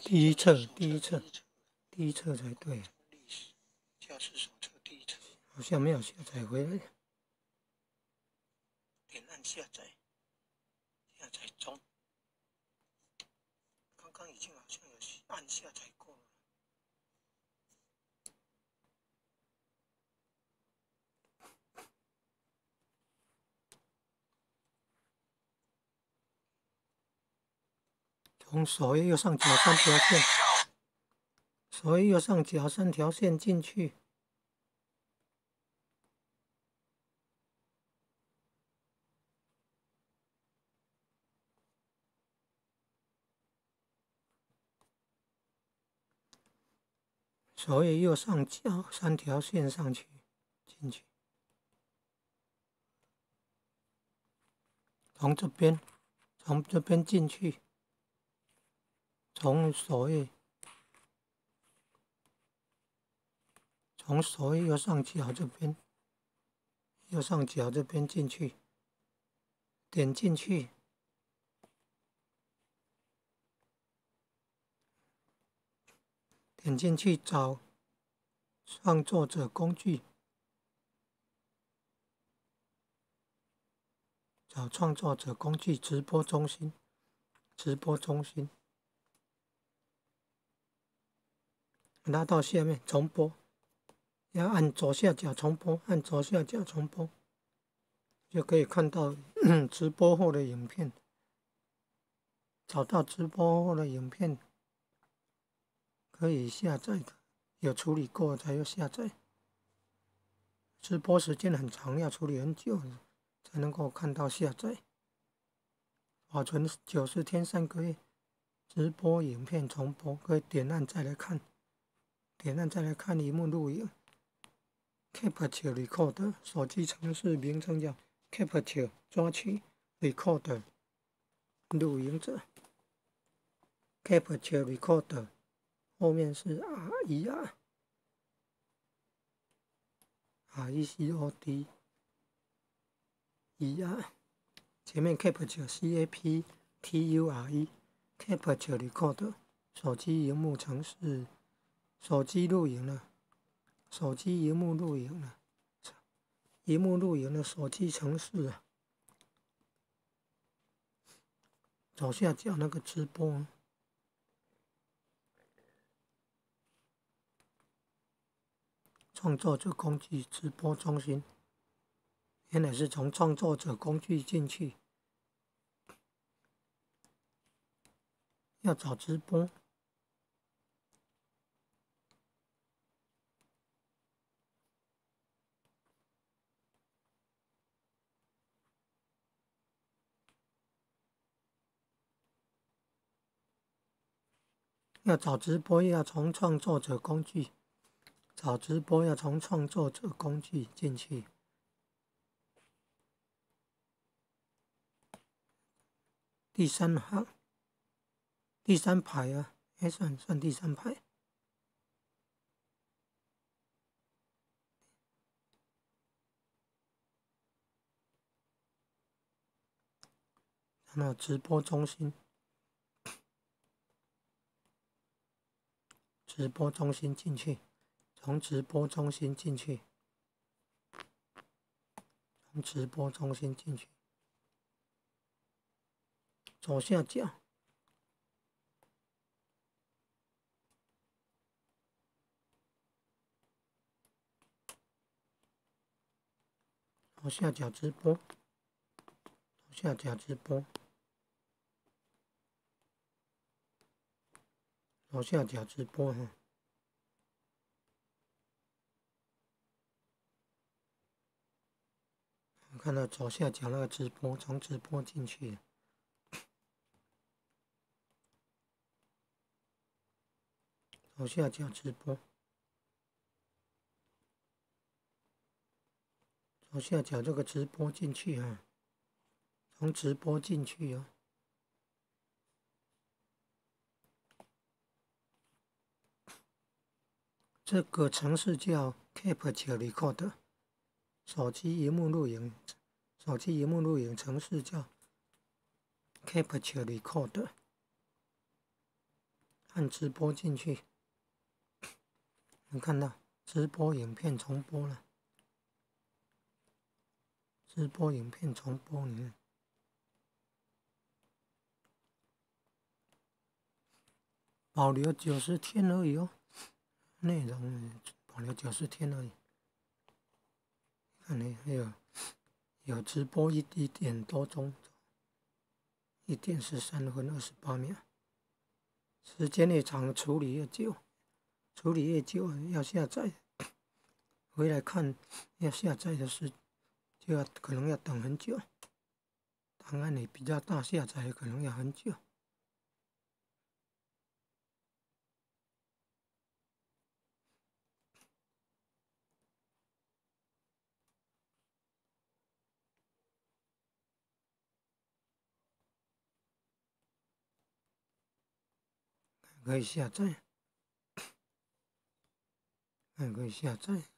第一册才对。 历史教师手册第一册好像没有下载回来。 点按下载，下载中。刚刚已经好像有按下载过了。 从首页右上角3条线，首页右上角3条线进去。首页右上角3条线上去，进去。从这边进去，从首页右上角这边进去，点进去，找创作者工具，找创作者工具直播中心，拉到下面重播，要按左下角重播，就可以看到直播后的影片。找到直播后的影片可以下载的，有处理过才要下载。直播时间很长，要处理很久才能够看到下载。保存90天3个月，直播影片重播可以点按再来看，萤幕录影。Capture Record 手机程式名称叫 Capture 抓取 Record 录影者。Capture Record 后面是 RECOD 前面 Capture CAPTURE Capture Record 手机萤幕程式，手机萤幕录影的手机程式。左下角那个直播，创作者工具直播中心，原来是从创作者工具进去，要找直播，要从创作者工具找直播，要从创作者工具进去。第3行，第3排啊，算第3排。然后直播中心进去，从直播中心进去，左下角直播，左下角直播哈。看到左下角那个直播，从直播进去，左下角直播，左下角这个直播进去啊，从直播进去啊。这个程式叫 Capture Record 手机萤幕录影程式叫 Capture Record 按直播进去，能看到直播影片重播了。直播影片重播，你看，保留90天而已哦，内容保留90天而已。看呢，有直播1点多钟，1点13分28秒。时间越长，处理越久，处理越久要下载，回来看要下载的时就要可能要等很久。档案也比较大，下载可能要很久。可以下载，可以下载。